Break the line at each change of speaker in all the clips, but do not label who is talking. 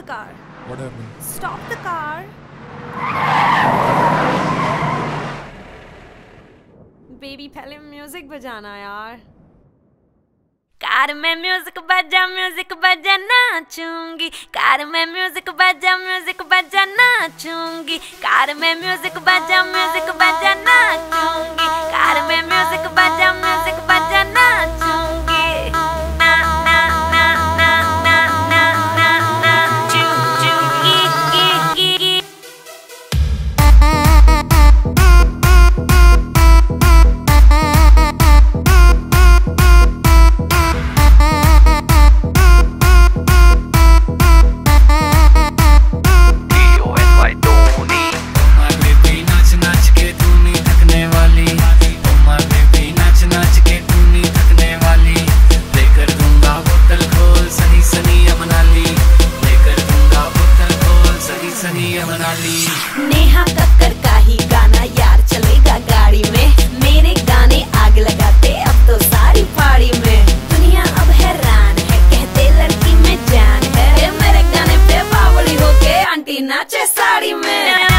the car.
What happened?
Stop the car. Baby पहले music बजाना यार। कार में म्यूजिक बजा नाचूंगी। कार में म्यूजिक बजा नाचूंगी। कार में म्यूजिक बजा नाचूंगी। कार में म्यूजिक बजा नाचूंगी। ना ना ना ना ना ना ना ना चू चू की नेहा कक्कर का ही गाना यार चलेगा गाड़ी में। मेरे गाने आग लगाते अब तो सारी फाड़ी में। दुनिया अब हैरान है कहते लड़की में जान है। मेरे गाने पे बावड़ी होके आंटी नाचे साड़ी में।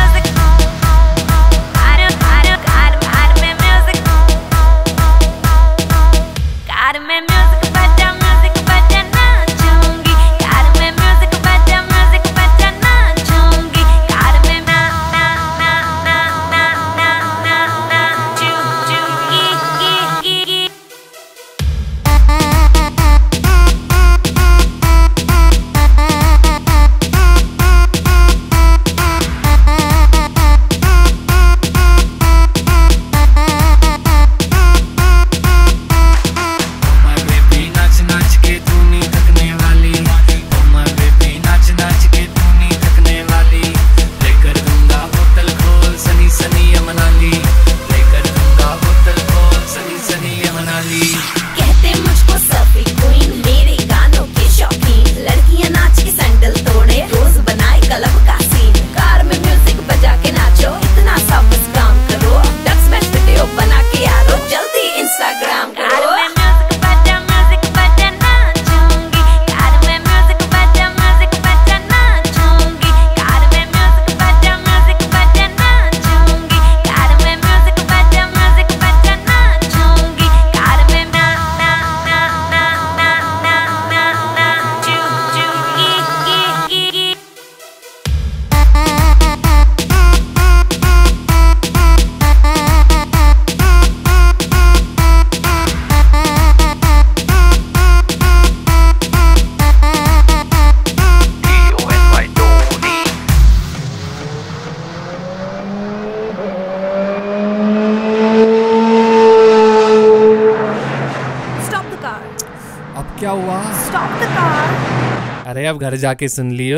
अब क्या हुआ?
Stop the car.
अरे अब घर जाके सुन लियो।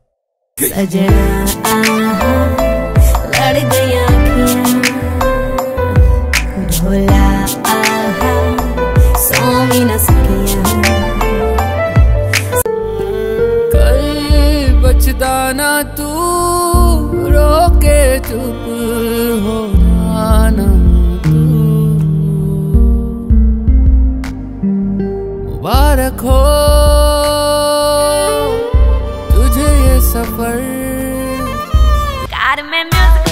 सजना लड़ गई आँखियाँ, ढोला सो भी न सकिया।
कल बचदा ना तू रोके चुप हो जाना तू। मुबारक हो तुझे ये सफर।
कार में म्यूजिक